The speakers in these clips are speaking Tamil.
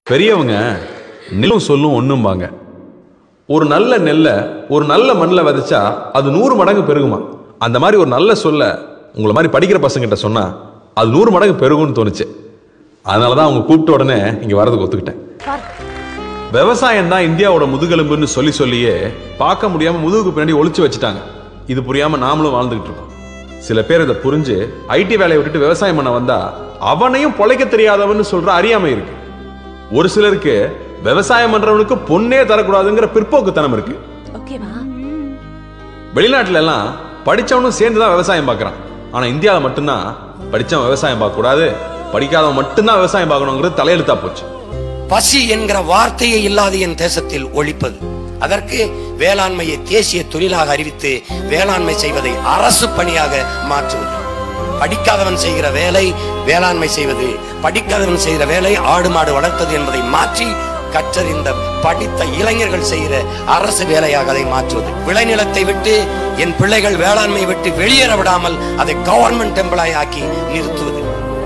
பெரியவங்க நிலம் சொல்லும் ஒண்ணும்பாங்க. ஒரு நல்ல நெல்லை ஒரு நல்ல மண்ணில் விதைச்சா அது 100 மடங்கு பெருகுமா. அந்த மாதிரி ஒரு நல்ல சொல்ல உங்களை மாதிரி படிக்கிற பசங்கிட்ட சொன்னா அது 100 மடங்கு பெருகும்னு தோணுச்சு. அதனாலதான் அவங்க கூப்பிட்ட உடனே இங்க வரதுக்கு ஒத்துக்கிட்டேன். விவசாயம் தான் இந்தியாவோட முதுகெலும்புன்னு சொல்லியே பார்க்க முடியாம முதுகுக்கு பின்னாடி ஒளிச்சு வச்சுட்டாங்க. இது புரியாம நாமளும் வாழ்ந்துகிட்டு இருக்கோம். சில பேர் இதை புரிஞ்சு ஐடி வேலையை விட்டுட்டு விவசாயம் பண்ண வந்தா அவனையும் பொழைக்க தெரியாதவன்னு சொல்ற அறியாமை இருக்கு. ஒரு சிலருக்கு விவசாயம் பண்றவனுக்கு பொண்ணே தரக்கூடாதுங்கிற பிற்போக்குத்தனம் இருக்கு. வெளிநாட்டுல எல்லாம் படிச்சவனும் சேர்ந்துதான் விவசாயம் பார்க்கறான். ஆனா இந்தியாவில் மட்டும்தான் படிச்சவன் விவசாயம் பார்க்க கூடாது, படிக்காதவன் மட்டும்தான் விவசாயம் பார்க்கணுங்கிறது தலையெழுத்தா போச்சு. பசி என்கிற வார்த்தையே இல்லாத என் தேசத்தில் ஒழிப்பது, அதற்கு வேளாண்மையை தேசிய தொழிலாக அறிவித்து வேளாண்மை செய்வதை அரசு பணியாக மாற்றுவது. படிக்காதவன் செய்கிற வேலை வேளாண்மை செய்வது, படிக்காதவன் செய்கிற வேலை ஆடு மாடு வளர்த்தது என்பதை மாற்றி கற்றறிந்த படித்த இளைஞர்கள் செய்கிற அரசு வேலையாக அதை மாற்றுவது. விளைநிலத்தை விட்டு என் பிள்ளைகள் வேளாண்மை விட்டு வெளியேற விடாமல் அதை கவர்மெண்ட் எம்ப்ளாய் ஆக்கி நிறுத்துவது.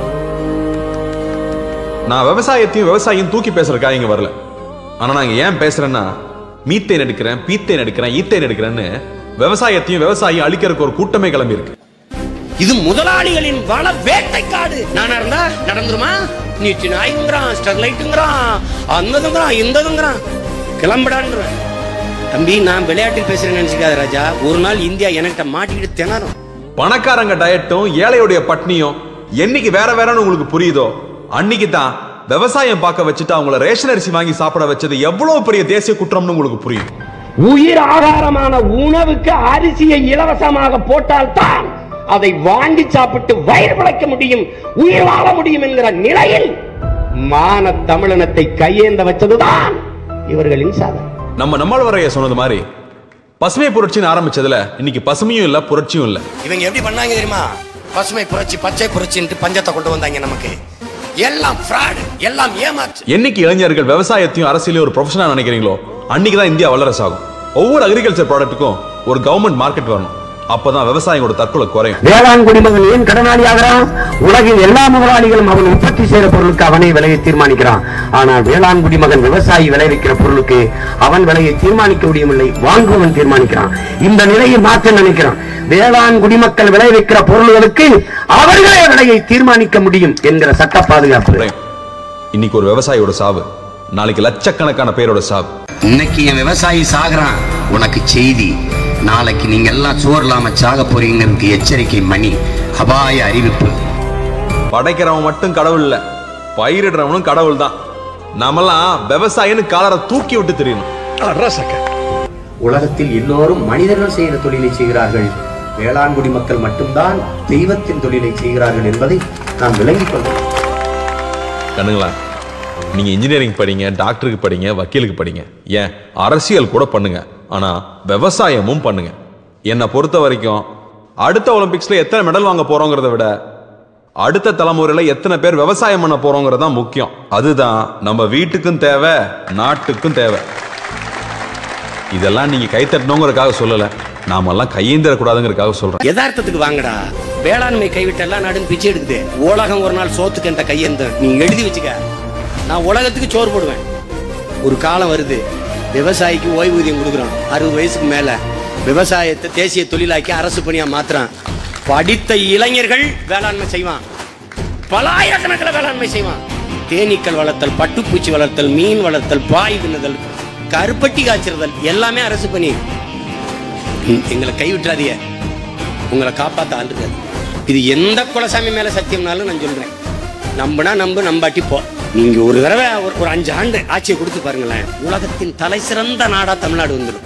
நான் விவசாயியும் தூக்கி பேசுறதுக்காக இங்க வரல. ஆனா நான் ஏன் பேசுறேன்னா, மீத்தேன் எடுக்கிறேன், பீத்தேன் எடுக்கிறேன், ஈத்தேன் எடுக்கிறேன்னு விவசாயியும் அழிக்கிறதுக்கு ஒரு கூட்டமே கிளம்பி இருக்கு. இது முதலாளிகளின் வள வேட்டைக்காடு. நானா இருந்தா நடந்துருமா? நீட்டு நாய்ங்கிறான், ஸ்டெர்லைட்டுங்கிறான், அந்ததுங்கிறான், இந்ததுங்கிறான், கிளம்பிடான்ற. தம்பி, நான் விளையாட்டில் பேசுறேன்னு நினைச்சுக்காத ராஜா. ஒரு நாள் இந்தியா என்கிட்ட மாட்டிக்கிட்டு திணறும். பணக்காரங்க டயட்டும் ஏழையுடைய பட்னியும் என்னைக்கு வேற வேறன்னு உங்களுக்கு புரியுதோ அன்னைக்கு தான் விவசாயம் பார்க்க வச்சுட்டு அவங்கள ரேஷன் அரிசி வாங்கி சாப்பிட வச்சது எவ்வளவு பெரிய தேசிய குற்றம்னு உங்களுக்கு புரியும். உயிர் ஆகாரமான உணவுக்கு அரிசியை இலவசமாக போட்டால்தான் அதை வாங்கி சாப்பிட்டு வயிறு பிழைக்க முடியும், உயிர் வாழ முடியும் என்கிற நிலையில் மான தமிழினத்தை கையேந்த வச்சதுதான் இவர்களின் சாதனை. நம்மளவரைய சொன்னது மாதிரி பசுமை புரட்சின்னு ஆரம்பிச்சதுல இன்னைக்கு பசுமையும் இல்ல, புரட்சியும் இல்ல. இவங்க எப்படி பண்ணாங்க தெரியுமா? பசுமை புரட்சி, பச்சை புரட்சின்னு பஞ்சத்தை கொண்டு வந்தாங்க. நமக்கு எல்லாம் ஃப்ராட், எல்லாம் ஏமாற்று. என்னைக்கு இளைஞர்கள் விவசாயத்தையும் அரசியலையும் ஒரு ப்ரொஃபஷனா நினைக்கிறீங்களோ அன்னைக்கு தான் இந்தியா வல்லரசு ஆகும். ஒவ்வொரு அக்ரிகல்ச்சர் ப்ராடக்ட்டுக்கும் ஒரு கவர்மெண்ட் மார்க்கெட் வரணும். அப்பதான் விவசாயியோட தற்கொலை குறையும். வேளாண் குடிமகன் ஏன் கடனாளி ஆகிறான்? உலகில் எல்லா முதலாளிகளும் அவன் உற்பத்தி செய்யற பொருளுக்கு அவனை விலையை தீர்மானிக்கிறான். ஆனா வேளாண் குடிமகன் விவசாயி விளைவிக்கிற பொருளுக்கு அவன் விலையை தீர்மானிக்க முடியவில்லை, வாங்குவன் தீர்மானிக்கிறான். இந்த நிலையை மாற்ற நினைக்கிறான். வேளாண் குடிமக்கள் விளைவிக்கிற பொருள்களுக்கு அவர்களே விலையை தீர்மானிக்க முடியும் என்கிற சட்ட பாதுகாப்பு. இன்னைக்கு ஒரு விவசாயியோட சாவு, நாளைக்கு லட்சக்கணக்கான பேரோட சாவு. இன்னைக்கு என் விவசாயி சாகுறான், உனக்கு செய்தி. நாளைக்கு நீங்க எல்லாம் சோறு இல்லாம சாக போறீங்கிறதுக்கு எச்சரிக்கை மணி, அபாய அறிவிப்பு. படைக்கிறவன் மட்டும் கடவுள் இல்ல, பயிரிடுறவனும் கடவுள் தான். நாமெல்லாம் விவசாயின்னு காலரை தூக்கி விட்டு தெரியணும். உலகத்தில் எல்லோரும் மனிதர்கள் செய்கிற தொழிலை செய்கிறார்கள், வேளாண்குடி மக்கள் மட்டும்தான் தெய்வத்தின் தொழிலை செய்கிறார்கள் என்பதை நாம் விளங்கிக் கொள்வோம். கண்ணுங்களா, நீங்க இன்ஜினியரிங் படிங்க, டாக்டருக்கு படிங்க, வக்கீலுக்கு படிங்க, ஏன் அரசியல் கூட பண்ணுங்க. ஆனா விவசாயமும் பண்ணுங்க. என்னை பொறுத்த வரைக்கும் அடுத்த ஒலிம்பிக்ஸ்ல எத்தனை மெடல் வாங்க போறோங்கிறத விட அடுத்த தலைமுறையில எத்தனை பேர் விவசாயம் பண்ண போறோங்கிறது தான் முக்கியம். அதுதான் நம்ம வீட்டுக்கும் தேவை, நாட்டுக்கும் தேவை. இதெல்லாம் நீங்க கைத்தட்டணுங்கிறதுக்காக சொல்லல, நாமெல்லாம் கையேந்திரக்கூடாதுங்கிறதுக்காக சொல்றேன். யதார்த்தத்துக்கு வாங்கடா. வேளாண்மை கைவிட்ட எல்லாம் நாடும் பிச்சை எடுக்குது. உலகம் ஒரு நாள் சோத்துக்கு என்ற கையேந்த நீ எழுதி வச்சுக்க. நான் உலகத்துக்கு சோறு போடுவேன். ஒரு காலம் வருது, விவசாயிக்கு ஓய்வூதியம் கொடுக்குறோம். 60 வயசுக்கு மேல விவசாயத்தை தேசிய தொழிலாக்கி அரசு பணியா மாத்துறான். படித்த இளைஞர்கள் வேளாண்மை செய்வான், பலாயிரக்கணக்கில் வேளாண்மை செய்வான். தேனீக்கள் வளர்த்தல், பட்டுப்பூச்சி வளர்த்தல், மீன் வளர்த்தல், பாய் தின்னுதல், கருப்பட்டி காய்ச்சறதல் எல்லாமே அரசு பணி. எங்களை கைவிட்டுறாதீங்க, உங்களை காப்பாத்த ஆள் இருக்காது. இது எந்த குலசாமி மேல சத்தியம்னாலும் நான் சொல்றேன். நம்புனா நம்பு, நம்பாட்டி போ. நீங்க ஒரு தடவை ஒரு 5 ஆண்டு ஆட்சியை கொடுத்து பாருங்களேன், உலகத்தின் தலை சிறந்த நாடா தமிழ்நாடு வந்துடும்.